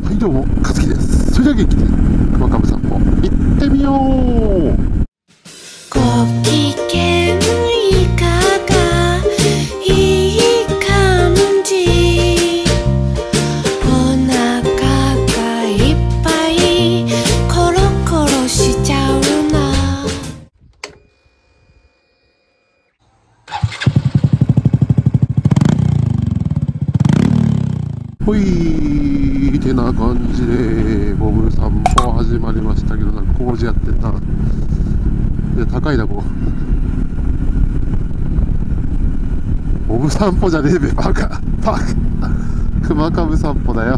はいどうも、かずきです。それでは元気に熊かぶ散歩行ってみよう。 ご機嫌いかがいい感じ、お腹がいっぱいコロコロしちゃうな。 ほいーてな感じでボブ散歩始まりましたけど、なんか工事やってんな。で、高いな、こうボブ散歩じゃねえべ、バカバカ熊かぶ散歩だよ。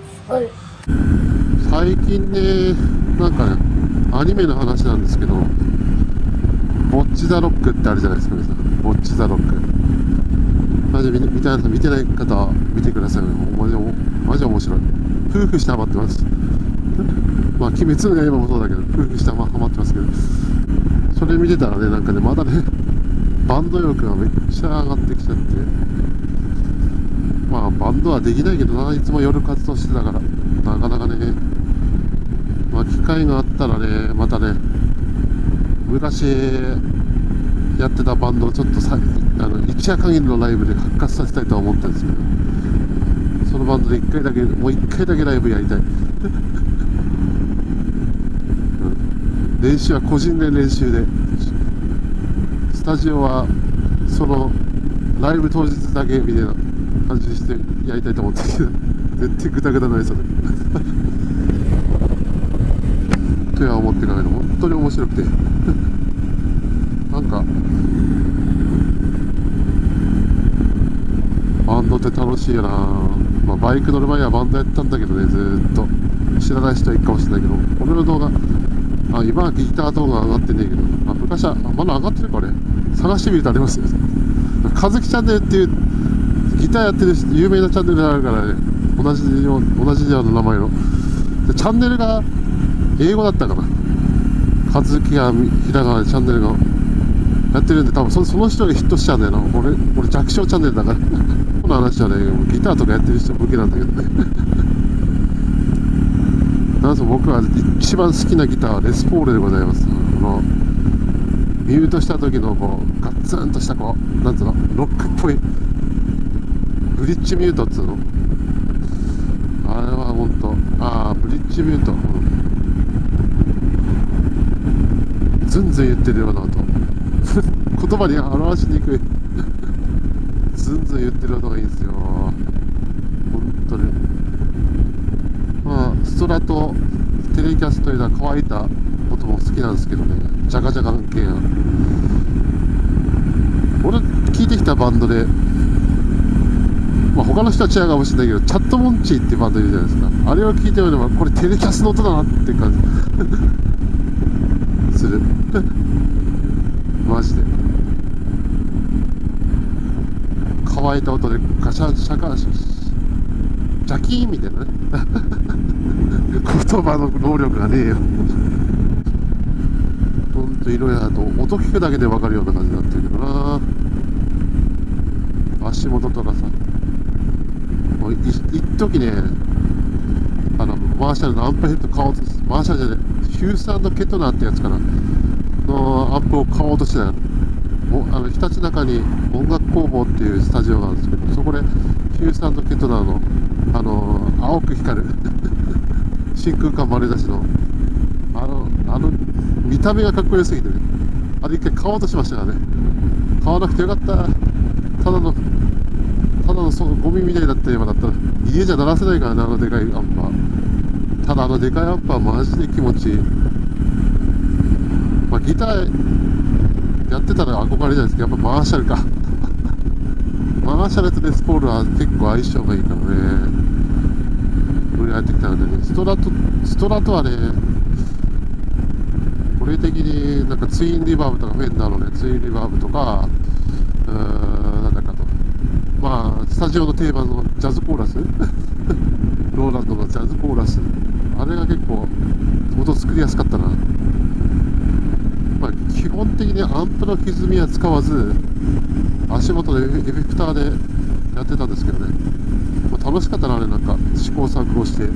最近ね、なんかね、アニメの話なんですけど、ボッチ・ザ・ロックってあるじゃないですか、皆さん。ボッチ・ザ・ロック。マジ見てない方は見てください。マジ面白い。夫婦してハマってます。まあ、鬼滅の刃もそうだけど、夫婦してハマってますけど、それ見てたらね、なんかね、まだね、バンド欲がめっちゃ上がってきちゃって、まあ、バンドはできないけどな、いつも夜活動してたから、なかなかね、まあ、機会があったらね、またね、昔やってたバンドをちょっと一夜限りのライブで復活させたいとは思ってるんですけど、そのバンドでもう一回だけライブやりたい。練習は個人で練習で、スタジオはそのライブ当日だけみたいな感じにしてやりたいと思ってるけど、絶対グダグダになりそうでとは思ってないの。本当に面白くてなんかバンドって楽しいよな。まあ、バイク乗る前はバンドやったんだけどね、ずーっと。知らない人はいいかもしれないけど、俺の動画、今はギター動画上がってねえけど、昔は、まだ上がってるか、あれ。探してみるとありますよ。かずきチャンネルっていうギターやってる有名なチャンネルがあるからね、同じような名前の。で、チャンネルが英語だったかな。かずきがひらがなでチャンネルがやってるんで、多分その人がヒットしちゃうんだよな。俺弱小チャンネルだからこの話はね、ギターとかやってる人向けなんだけどねなんせ僕は一番好きなギターはレスポールでございます。ミュートした時のこうガッツンとしたこうなんつうの、ロックっぽいブリッジミュートっつうの、あれはほんと、ブリッジミュート、ずんずん言ってるような音言葉に表しにくいずんずん言ってる音がいいんですよ、本当に。まあストラとテレキャスというのは乾いた音も好きなんですけどね、ジャカジャカ系な。俺聴いてきたバンドで、まあ、他の人は違うかもしれないけど、チャットモンチーっていうバンドいるじゃないですか。あれを聴いてみればこれテレキャスの音だなって感じするマジで乾いた音でガシャシャカシャキーンみたいなね言葉の能力がねえよほんと。色やと音聞くだけで分かるような感じになってるけどな。足元とかさ、もう一時ね、マーシャルのアンプヘッド買おうと、マーシャルじゃない、ヒュース&ケトナーってやつかなのアンプを買おうとしてたよ。日立中に音楽工房っていうスタジオがあるんですけど、そこでヒュース&ケトナーの青く光る真空管丸出しの見た目がかっこよすぎてね、あれ一回買おうとしましたからね。買わなくてよかった。ただのそのゴミみたいだった今だったら家じゃ鳴らせないからね、でかいアンパー。ただでかいアンパーマジで気持ちいい。まあギターやってたら憧れじゃないですか、やっぱマーシャルかマーシャルとレスポールは結構相性がいいからね。売り入ってきたのでね、ストラトはね、俺的になんかツインリバーブとかフェンダーのね、ツインリバーブとか、なんだかと、まあスタジオの定番のジャズコーラスローランドのジャズコーラス、あれが結構音作りやすかったな。まあ、基本的にアンプの歪みは使わず足元でエフェクターでやってたんですけどね、まあ、 楽しかったな、あれ。なんか試行錯誤して、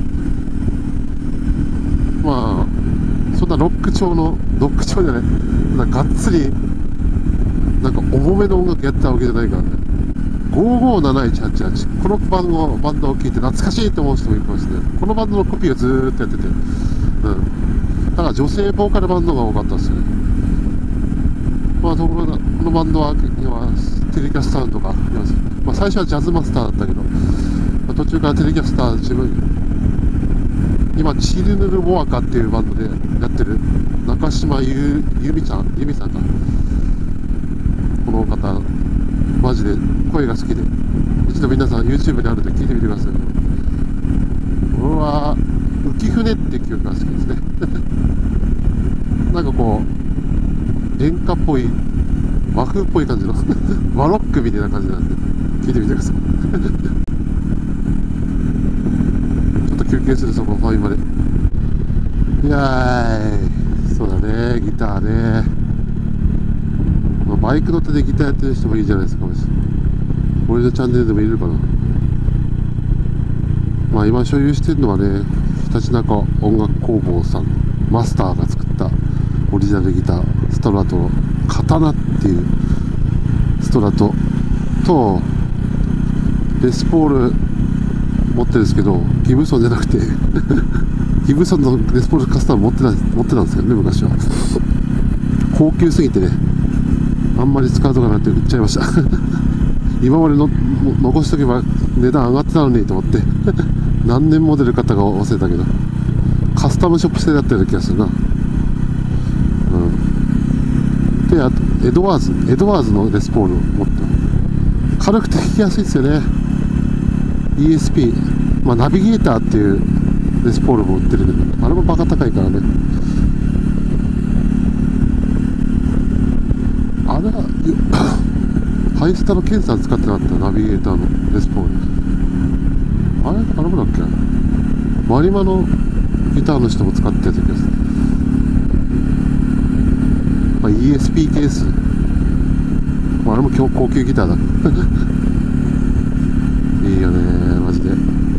まあそんなロック調じゃない、なんかがっつりなんか重めの音楽やったわけじゃないからね。557188、このバンドを聴いて懐かしいと思う人もいるかもしれない。このバンドのコピーをずーっとやってて、だから女性ボーカルバンドが多かったですよね。まあところがこのバンドは今テレキャスターとか、まあ、最初はジャズマスターだったけど、まあ、途中からテレキャスター自分、今チルヌルモアカっていうバンドでやってる中島由美さんか、この方マジで声が好きで、一度皆さん YouTube にあるんで聞いてみてください。俺は浮舟って曲が好きですねなんかこう演歌っぽい和風っぽい感じの和ロックみたいな感じなんで聞いてみてくださいちょっと休憩する、そこファインまで。いやー、そうだね、ギターね。まあ、バイク乗ってでギターやってる人もいいじゃないですか。俺のチャンネルでもいるかな。まあ今所有してるのはね、ひたちなか音楽工房さんマスターが作ったオリジナルギター、ストラトの刀っていうストラトとレスポール持ってるんですけど、ギブソンじゃなくてギブソンのレスポールカスタム持ってたんですけどね、昔は。高級すぎてね、あんまり使うとかなって売っちゃいました今までの残しとけば値段上がってたのにと思って何年モデル買ったか忘れたけど、カスタムショップ製だったような気がするな。で、あとエドワーズのレスポールを持って軽くて弾きやすいですよね。 ESP、まあ、ナビゲーターっていうレスポールも売ってるけど、あれもバカ高いからね。あれはハイスタのケンさん使ってなかった、ナビゲーターのレスポール。あれもだっけ、マリマのギターの人も使ってた気がする。まあ、ESP ケース、まあ、あれも高級ギターだいいよねマジで。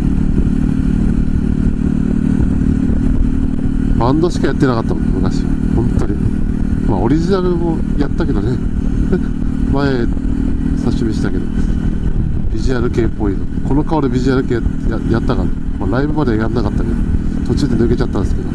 バンドしかやってなかったもん昔、本当に。まあオリジナルもやったけどね前久しぶりしたけど、ビジュアル系っぽいの、この顔でビジュアル系 やったから、まあ、ライブまではやんなかったけど途中で抜けちゃったんですけど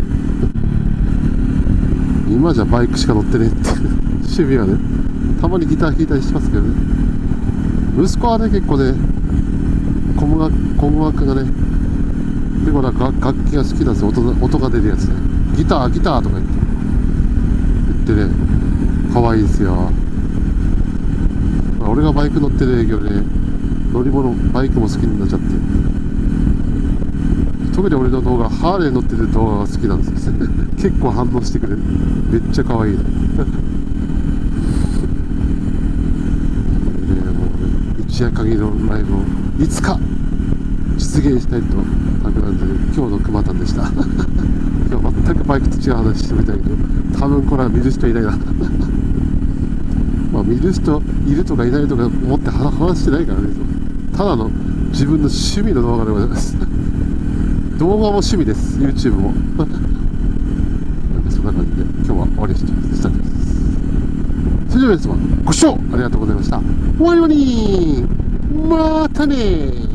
今じゃバイクしか乗ってねえって趣味はね。たまにギター弾いたりしますけどね。息子はね、結構ね、鼓楽がね、結構なんか楽器が好きなんですよ。音が出るやつね。ギターとか言ってね、可愛いですよ。まあ、俺がバイク乗ってる影響で、ね、バイクも好きになっちゃって、特に俺の動画、ハーレー乗ってる動画が好きなんですよ結構反応してくれる。めっちゃ可愛いのもうね、一夜限りのライブをいつか実現したいと企んでる今日の熊谷でした今日全くバイクと違う話してみたいけど、多分これは見る人いないなまあ見る人いるとかいないとか思って話してないからね。ただの自分の趣味の動画でございます動画も趣味です、 YouTube もなんかそんな感じで今日は終わりにしたいと思います。それでは皆様ご視聴ありがとうございました。終わりにまたねー。